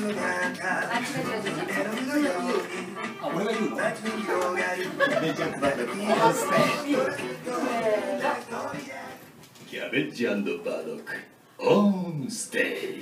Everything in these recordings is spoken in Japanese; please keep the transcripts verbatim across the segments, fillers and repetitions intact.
あ、俺が言うの？キャベッジ&バードックオンステージ。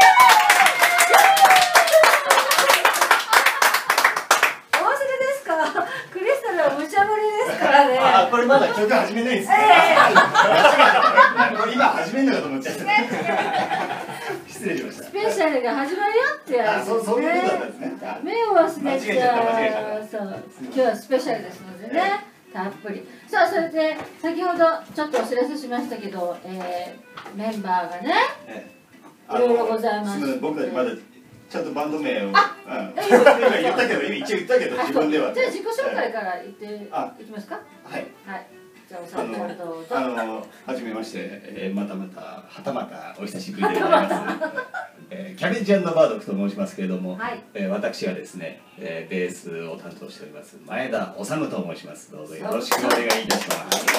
クリスタルは無茶ぶりですからね。 あ、これまだ曲始めないんですね。間違えた。これ今始めるのかと思っちゃった。失礼しました。 スペシャルが始まるよってやつですね。 あ、そうそういうことだったんですね。 目を忘れちゃう。そう、今日はスペシャルですのでね、たっぷり。さあ、それで先ほどちょっとお知らせしましたけど、えー、メンバーがね、いろいろございます。 僕たちまだちゃんとバンド名を、うん、今言ったけど、今一応言ったけど、自分では。 じゃあ自己紹介から言っていきますか。 はい。 はい。じゃあおさんからどうぞ。 あの、はじめまして、えー、またまた、はたまたお久しぶりでございます。えー、キャベッジ&バードックと申しますけれども、はい、えー、私はですね、えー、ベースを担当しております前田治と申します。どうぞよろしくお願いいたします。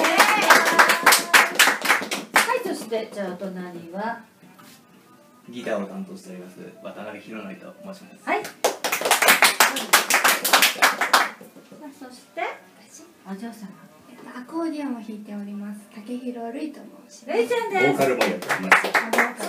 はい、そしてじゃあお隣はギターを担当しております渡辺弘典と申します。 はい。そしてお嬢様。 アコーディオンを弾いております竹広るいと申します。 るいちゃんです。 ボーカルもやっております。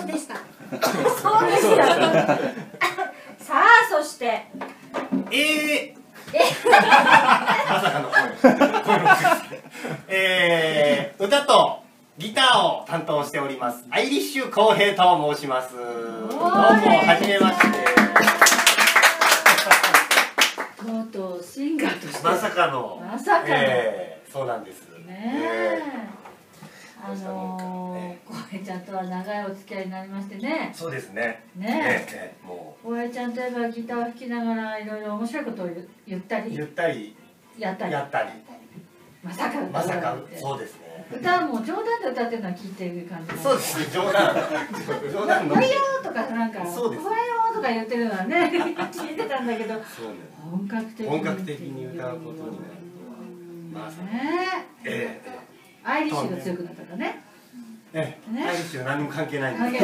そうでした。 そうでした。さあ、そしてええまさかの声。えー、歌とギターを担当しておりますアイリッシュ浩平と申します。どうもはじめまして。 とうとうシンガーとしてまさかのまさかの、 えー、そうなんですねえ。あの浩平ちゃんとは長いお付き合いになりましてね。 そうですね。 ねえ、もう浩平ちゃんといえばギターを弾きながらいろいろ面白いことを言ったり言ったりやったりやったりまさかまさかそうですね。 歌はもう冗談で歌ってるのは聞いてる感じ。 そうですね、冗談冗談のおはようとかなんかそうです、 おはようとか言ってるのはね聞いてたんだけど、本格的に本格的に歌うことになるとはまさかね。ええ、 アイリッシュが強くなったんだね。 ええ、アイリッシュは何も関係ないんです。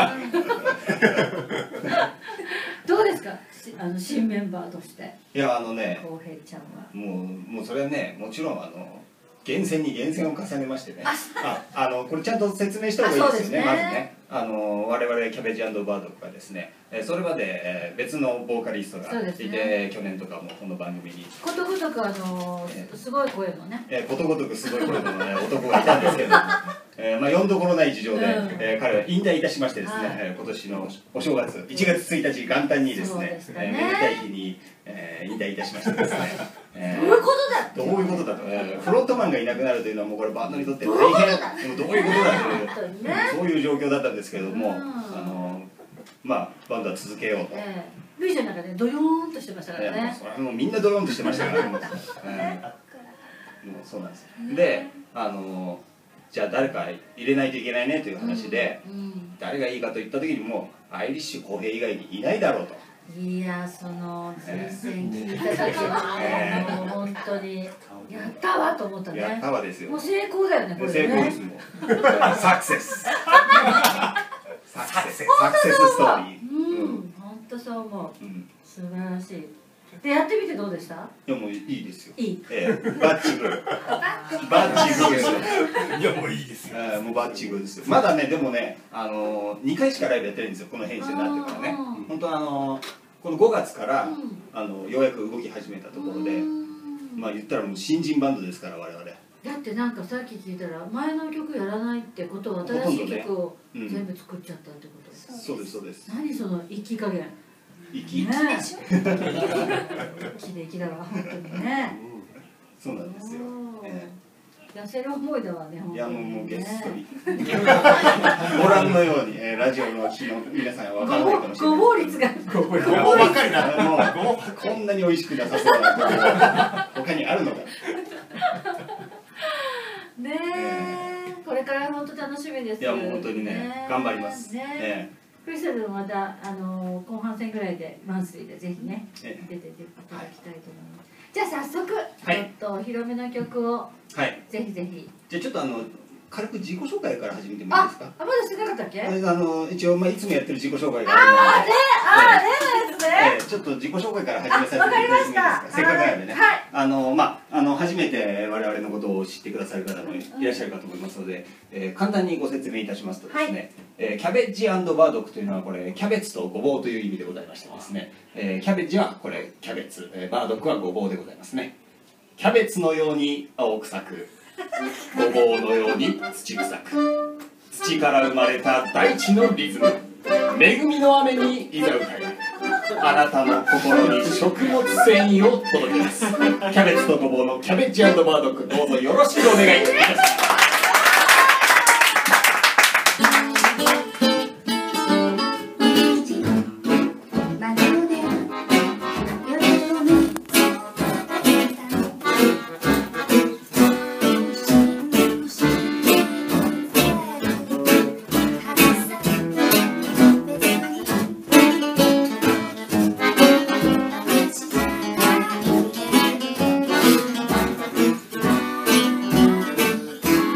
どうですか、あの新メンバーとして。 いや、あのね、 浩平ちゃんはもうもうそれはね、もちろんあの厳選に厳選を重ねましてね、ああのこれちゃんと説明した方がいいですよね。まずね、あの我々キャベッジ&バードックがですね、それまで別のボーカリストがいて、ね、去年とかもこの番組にことごとくあのすごい声のね、 えことごとくすごい声の、ね、男がいたんですけど、えー、まあよんどころない事情で、うん、えー、彼は引退いたしましてですね、はい、今年のお正月いちがつついたち元旦にですね、ねえー、めでたい日に、えー、引退いたしましてですね。 えー、どういうことだどういうことだと、えー、フロントマンがいなくなるというのはもうこれバンドにとって大変どういうことだという、ね、そういう状況だったんですけども、うん、あのまあバンドは続けようと。えー、ルイちゃんなんかねドヨーンとしてましたからね。 えー、それはもうみんなドヨーンとしてましたからね。もうそうなんですよ。で、あのじゃあ誰か入れないといけないねという話で、うんうん、誰がいいかといった時にもうアイリッシュ浩平以外にいないだろうと。 いや、その推薦聞いただけで、えー、もう本当にやったわと思ったね。 やったわですよ。 もう成功だよね、これね。 成功ですもん。サクセス。サクセス。サクセスストーリー。 うん、本当そう思う。素晴らしい。でやってみてどうでした？ いやもういいですよ。 いい。 ええ、バッチグー。バッチグーですよ。 いやもういいですよ。 ええ、もうバッチグーですよ。まだね、でもね、あのにかいしかライブやってないんですよ。この編集になってからね。本当あのこのごがつからあのようやく動き始めたところで、まあ言ったらもう新人バンドですから我々。 だってなんかさっき聞いたら前の曲やらないってことは新しい曲を全部作っちゃったってこと？ そうですそうです。 何その生き加減。 生きねでしょ。生きで生きだわ本当にね。 そうなんですよ。 痩せる思いだわね。 いやもうもうげっそり。ご覧のようにラジオの日の皆さんは分からないかもしれない。 ごぼう率が。 ごぼうばっかりな。 もうこんなに美味しくなさそうなごぼう他にあるのか。 ねえ、これから本当楽しみです。 いやもう本当にね頑張ります。ね。 クリスタルもまたあの後半戦ぐらいでマンスリーでぜひね出ていただきたいと思います。じゃあ早速ちょっとお披露目の曲をぜひぜひ。 じゃあちょっとあの軽く自己紹介から始めてもいいですか。 あ、まだしてなかったっけ？ あの一応まあいつもやってる自己紹介がああね、ああ例のやつね。 ちょっと自己紹介から始めさせていただいていいですか。せっかくなんでね。あのまああの初めて我々のことを知ってくださる方もいらっしゃるかと思いますので、えー、簡単にご説明いたしますとですね、えー、キャベッジ&バードックというのはこれキャベツとごぼうという意味でございましてですね、えー、キャベッジはこれキャベツ、えー、バードックはごぼうでございますね。キャベツのように青臭く、ごぼうのように土臭く、土から生まれた大地のリズム、恵みの雨にいざ歌い、あなたの心に食物繊維を届けます。キャベツとごぼうのキャベッジ&バードック、どうぞよろしくお願いいたします。 「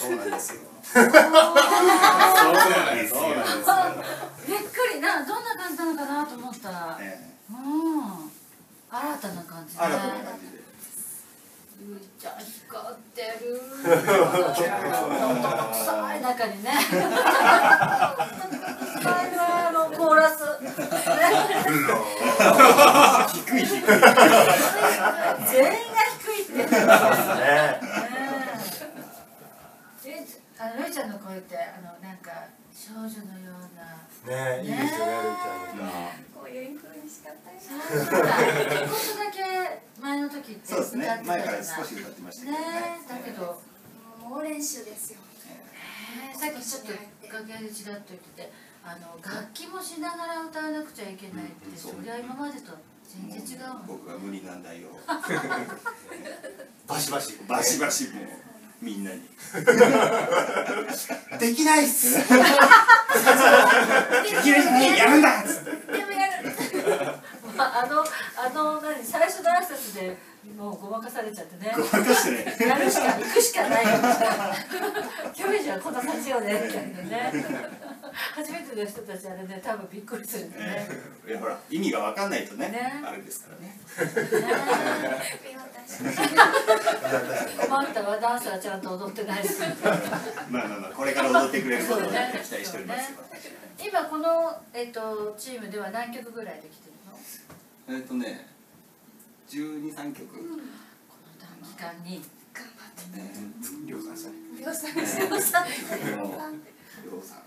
そうなんですよ。そうなんですよ。 びっくりな、どんな感じなのかなと思ったら、うん、新たな感じで。 新たな感じで。 ゆいちゃん光ってる。男臭い中にね。最後のコーラス。 低い低い。 全員が低いって。あのルイちゃんの声ってあのなんか少女のような。 ね、いいですよね、ルイちゃんが。 こういう風にしかったい。 そうだ。ちょっとだけ前の時ってそうですね。前から少し歌ってましたけどね。 だけど猛練習ですよ。 さっきちょっと楽屋でちらっと言ってて、あの楽器もしながら歌わなくちゃいけないって、そりゃ今までと全然違うもん。 僕は無理なんだよ。 バシバシバシバシもうみんなに。 できないっす。 できないやるんだっつって。 あのあの何最初の挨拶でもうごまかされちゃってね。 ごまかしてね。 やるしか行くしかないよ。キャベジはこんな感じよねみたいなね。初めての人たちあれね多分びっくりするんでね。 いやほら意味がわかんないとねあれですからね。 困ったわ、ダンサーちゃんと踊ってないし。 まあまあまあこれから踊ってくれることを期待しておりますよ。 今このえっとチームでは何曲ぐらいできてるの？ えっとね、じゅうに、さんきょく。この短期間に頑張ってね、りょうさんしたね。 りょうさん、 りょうさん。 りょうさ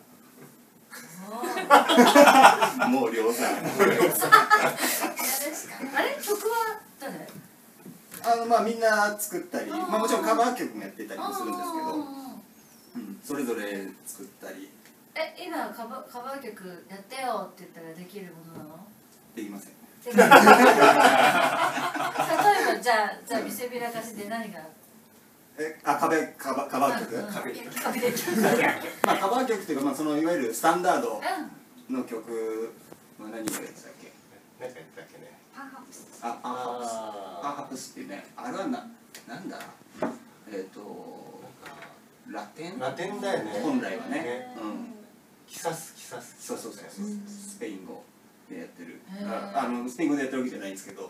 ん。もうりょうさん。 あれ曲は誰？ あのまあみんな作ったり、まあもちろんカバー曲もやってたりもするんですけど、うん、それぞれ作ったり。 え、今カバカバー曲やってよって言ったらできるものなの？ できません。 例えばじゃあじゃあ見せびらかしで何が？ え、あ、壁カバカバー曲？ 壁まあカバー曲っていうかまあそのいわゆるスタンダードの曲は何をやってたっけ？ 何かやったっけね。 パンハプス。 あ、パンハプス。パンハプスっていうね、あれはななんだ？えっとラテン？ ラテンだよね。 本来はね。うん。 キサスキサス。 そうそうそうそう。スペイン語でやってる。あ、あのスペイン語でやってるわけじゃないんですけど。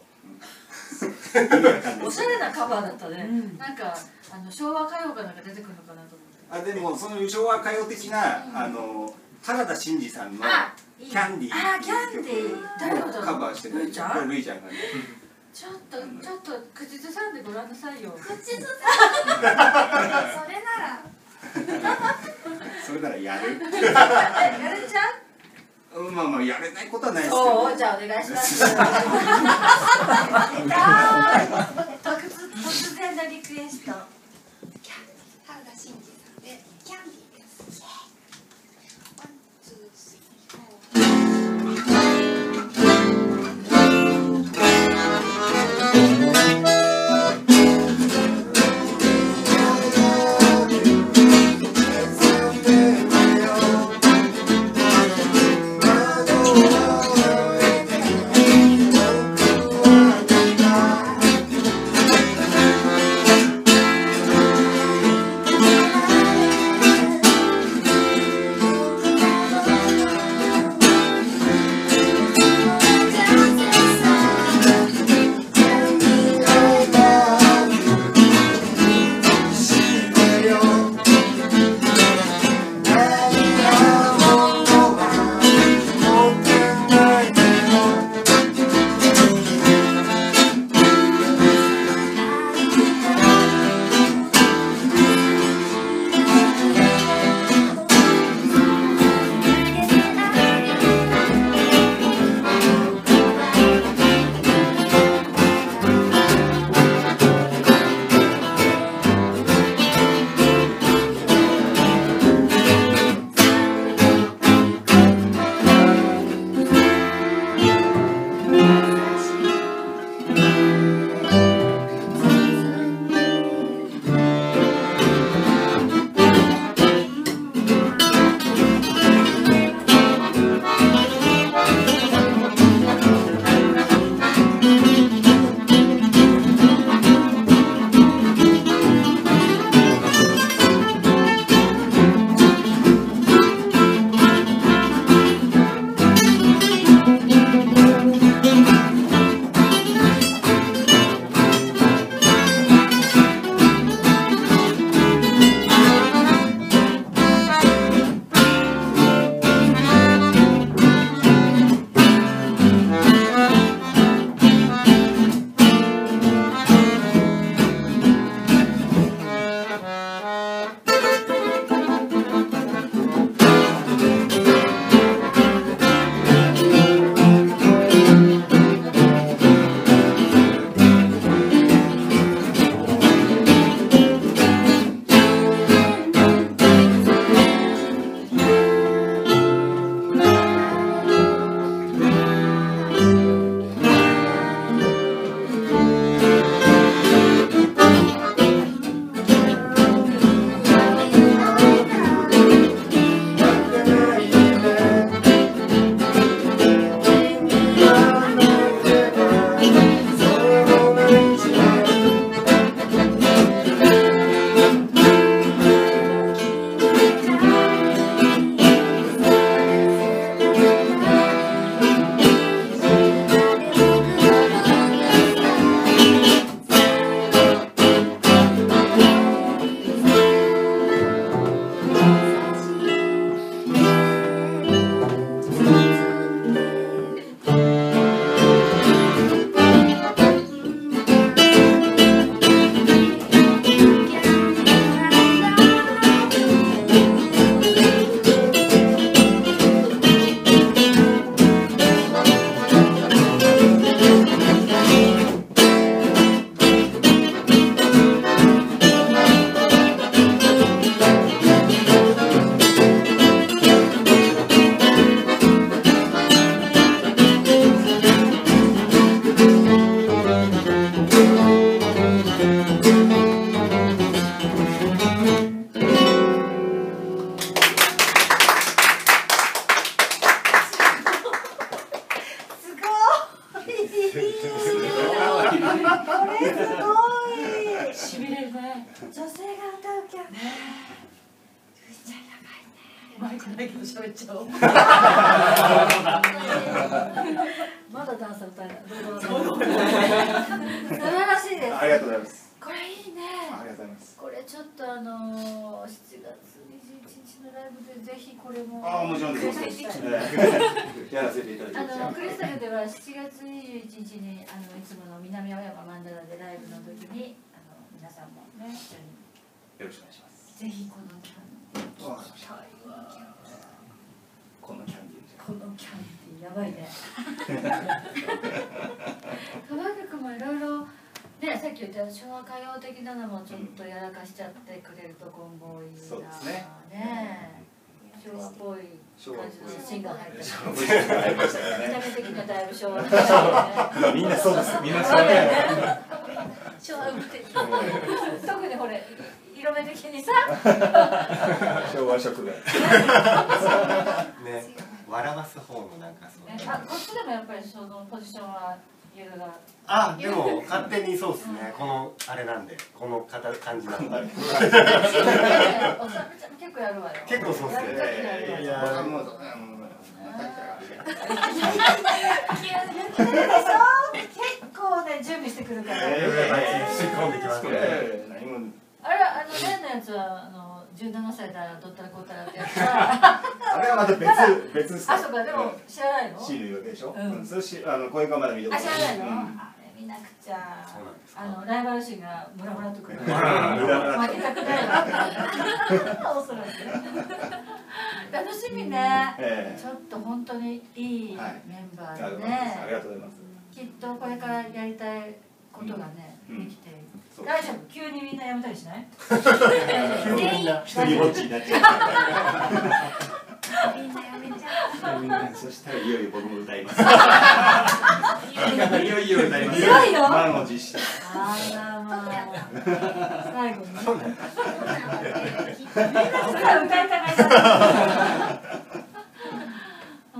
おしゃれなカバーだったね。なんかあの昭和歌謡かなんか出てくるのかなと思って。 あ、でもその昭和歌謡的なあの原田真二さんのキャンディーっていう曲をカバーしてる。ルイちゃん？ルイちゃんがね。 ちょっとちょっと口ずさんでごらんなさいよ。 口ずさん。それなら。 それならやる。 やれちゃう？まあまあやれないことはないですけど。 ど。 そう、じゃあお願いします。突然のリクエスト。 原田真二さんでキャンディーです。ワン、ツー、スリー、フォー。 「 マイクないけど喋っちゃおう。まだダンス歌えない。素晴らしいです。 ありがとうございます。 これいいね。 ありがとうございます。 これちょっとあのしちがつにじゅういちにちのライブでぜひこれも。 あ、もちろんです。やらせていただきます。 あのクリスタルではしちがつにじゅういちにちにあのいつもの南青山マンダラでライブの時にあの皆さんもね一緒によろしくお願いします。 ぜひこのキャンディー。 このキャンディー。 このキャンディーやばいね。川口君もいろいろね、さっき言った昭和歌謡的なのもちょっとやらかしちゃってくれると今後いいな。 そうですね。 ね、昭和っぽい感じのシーンが入ってます。 見た目的にはだいぶ昭和的ね。 みんなそうです。みんなそうね。 昭和的。特にこれ色目的にさ。 昭和色が。 ね、笑わす方のなんかそう。 あ、こっちでもやっぱりそのポジションはゆるが。 あ、でも勝手にそうですね。このあれなんで、この感じなんで。 おさめちゃん結構やるわよ。 結構そうですね。いや、もう。結構ね準備してくるから。 吸い込んできますね。 あれあのレンのやつはあのじゅうななさいだどったらこうたらってやつは。 あれはまた別別です。あ、そうかでも知らないの？ シールでしょ。うん。そしあのこういうかまだ見たことない。あ、知らないの？あれ見なくちゃ。あのライバル心がムラムラとくる。負けたくないわ。おそらく。楽しみね。ちょっと本当にいいメンバーでね。 ありがとうございます。 きっとこれからやりたいことがねできている。大丈夫？急にみんなやめたりしない？ みんな一人ぼっちになっちゃう。みんなやめちゃう。そしたらいよいよ僕も歌います。いよいよ歌います。 いよいよ。 満を持して。 あらまあ。最後に。みんな実は歌いたがりだ。うん。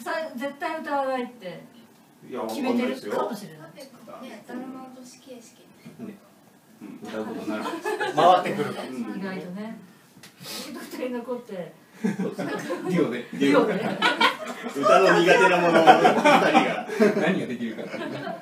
さ絶対歌わないって決めてるかもしれない。 ね、ダルマ落とし形式。 歌うことになる。 回ってくるかも。 意外とね。一人残って。 デュオで。 デュオで。 歌の苦手なもの二人が何ができるか。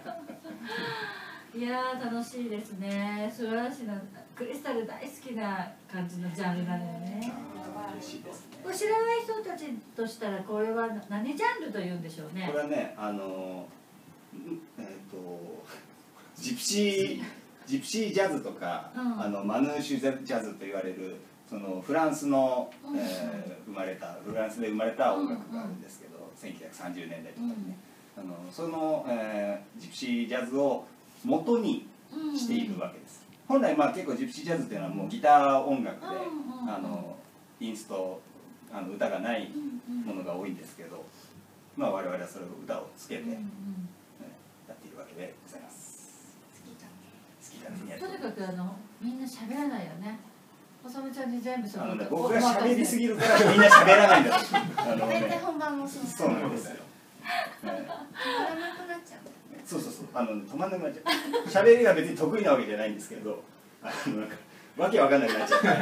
いやー楽しいですね。素晴らしいな。クリスタル大好きな感じのジャンルなのよね。 嬉しいですね。 これ知らない人たちとしたらこれは何ジャンルと言うんでしょうね。 これはね、あのえっとジプシージプシージャズとか、うん、あのマヌーシュジャズと言われるそのフランスの、うん、えー、生まれたフランスで生まれた音楽があるんですけど、うん、せんきゅうひゃくさんじゅうねんだいとかにね、うん、あのその、えー、ジプシージャズを元にしているわけです。うん、本来まあ結構ジプシージャズっていうのはもうギター音楽で、うん、あのインストあの歌がないものが多いんですけど、まあ我々はそれを歌をつけて、うんうん、やっているわけでございます。 とにかくあのみんな喋らないよね。おさむちゃんに全部その、 ね、僕が喋りすぎるからみんな喋らないんだ。 あのね、本番もそう。 そうなんですよ。 止まらなくなっちゃう。 そうそうそう。あの止まらなくなっちゃう。喋りが別に得意なわけじゃないんですけど、あのなんかわけわかんなくなっちゃう。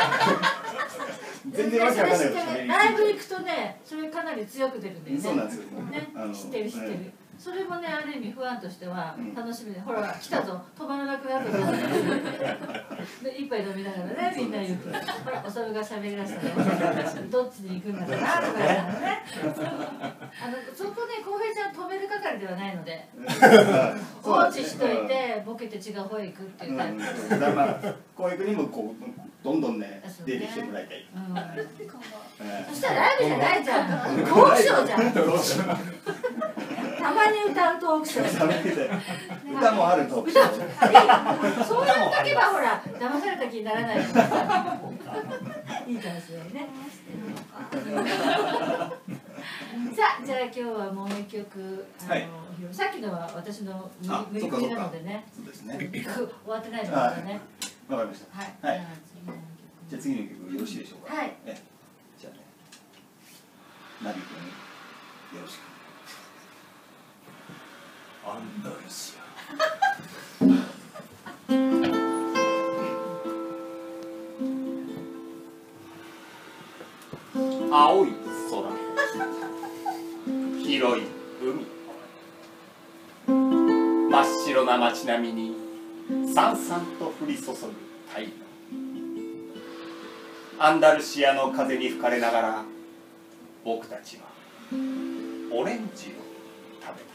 全然わけわかんないこと喋り。 ライブ行くとね、それかなり強く出るんだよね。 そうなんですよ。 ね、知ってる知ってる。それもね、ある意味不安としては楽しみで、ほら来たぞ、止まらなくなるぞ。で一杯飲みながらね、みんな言うと、ほらおそるが喋りだしたね。どっちに行くんだかなとか言うのね。あのそこね、浩平ちゃん止める係ではないので、放置しといてボケて違う方へ行くっていうタイプ。 だからまあ浩平君にもこうどんどんね出てきてもらいたい。 そしたらライブじゃないじゃん。トークショーじゃん。たまに歌うトークショー。 歌もあるトークショー。そういう時はほら騙された気にならない。いいかもしれないね。さあじゃあ今日はもう一曲あのさっきのは私の無理くりなのでね。 そうですね。 終わってないのでね。 わかりました。はい。じゃあ次の曲よろしいでしょうか。 はい。 じゃあね。ナビ君よろしく。アンダルシア。 青い空、広い海、真っ白な街並みにさんさんと降り注ぐ太陽。アンダルシアの風に吹かれながら僕たちはオレンジを食べた。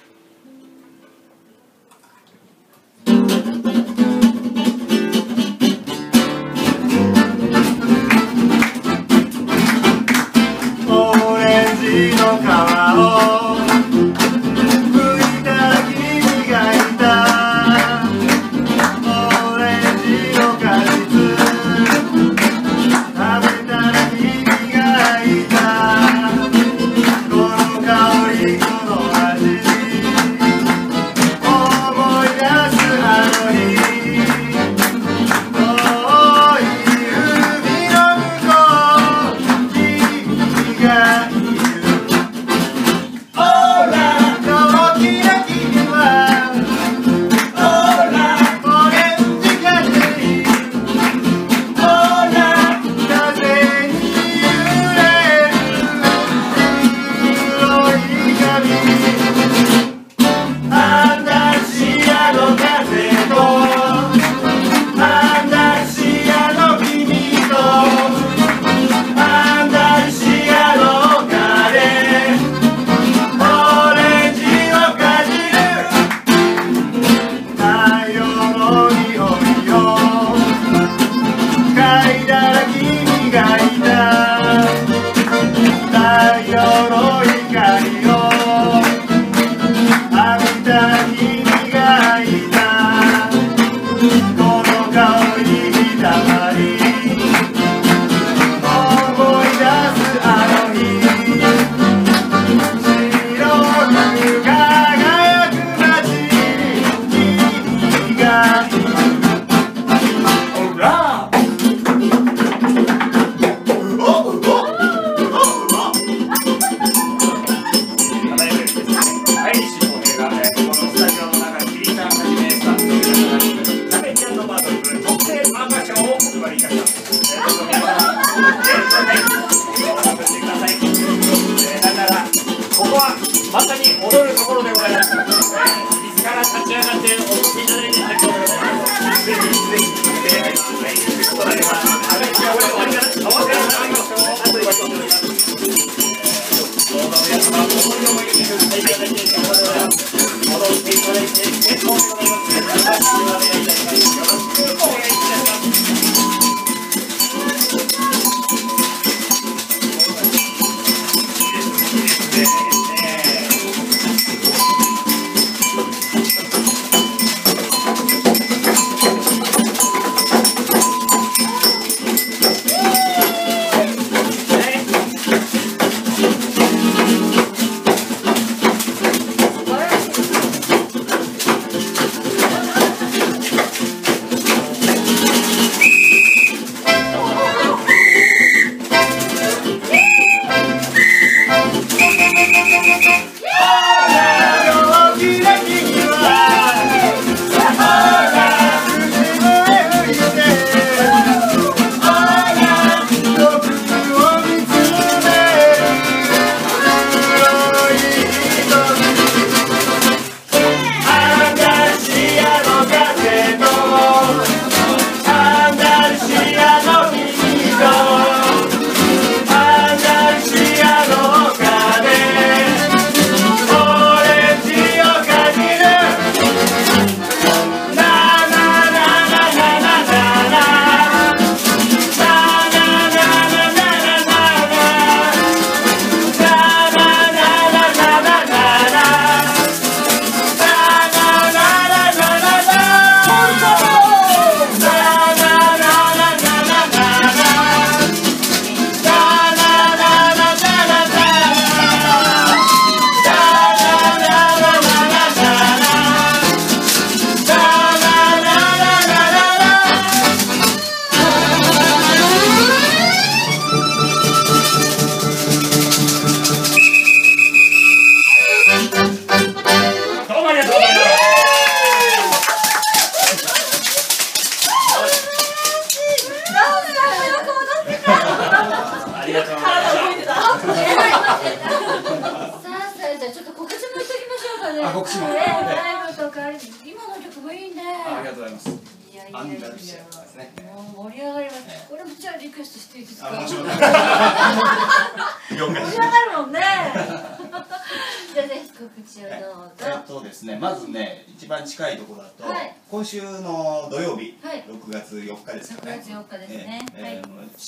ちも。 ライブとか今の曲もいいね。 ありがとうございます。 いやいやいやいや。もう盛り上がります。これもじゃあリクエストしていいですか。 もちろん。 盛り上がるもんね。じゃあぜひ告知をどうぞ。 えっとですね、まずね、一番近いところだと、今週の土曜日、ろくがつよっかですよね。 ろくがつよっかですね。はい。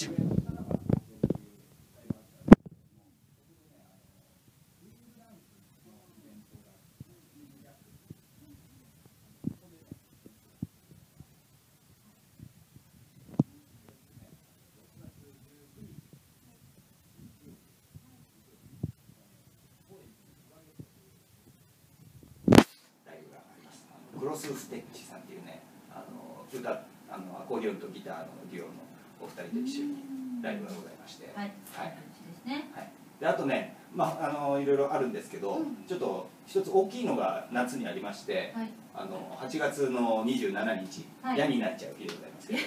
クロスステッチさんっていうね、あの歌あのアコーディオンとギターのデュオのお二人と一緒にライブがございまして、はい、はい、であとね、まああのいろいろあるんですけど、うん、ちょっと一つ大きいのが夏にありまして、はい、あのはちがつのにじゅうしちにち、はい、矢になっちゃう日でございますけど、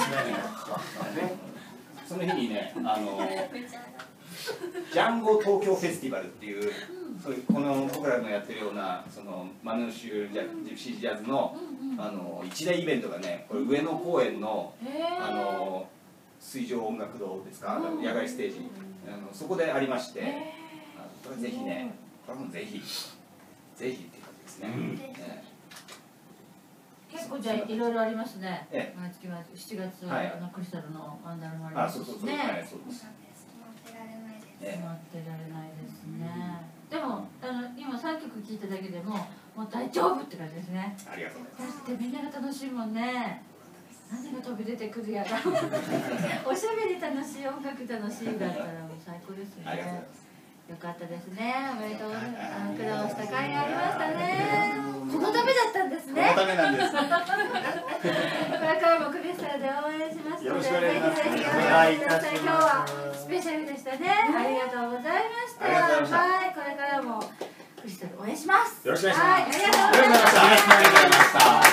その日にね、あのジャンゴ東京フェスティバルっていう。そういうこの僕らのやってるようなそのマヌーシュジャジプシージャズのあの一大イベントがね、これ上野公園のあの水上音楽堂ですか、野外ステージ、あのそこでありまして、これぜひね、これもぜひぜひっていう感じですね。 結構じゃあいろいろありますね。毎月毎月しちがつあのクリスタルのワンダルもありますしね。止まってられないですね。でもあの今さんきょく聴いただけでももう大丈夫って感じですね。 ありがとうございます。 だってみんなが楽しいもんね。何が飛び出てくるやら。おしゃべり楽しい、音楽楽しいだったらもう最高ですよね。よかったですね。おめでとうございます。苦労した甲斐がありましたね。このためだったんですね。 このためなんです。 これからもクリスタルで応援しますので、 よろしくお願いします。 ぜひぜひお願いします。今日はスペシャルでしたね。ありがとうございました。はい、これからもクリスタル応援します。 よろしくお願いします。 はい、ありがとうございました。 ありがとうございました。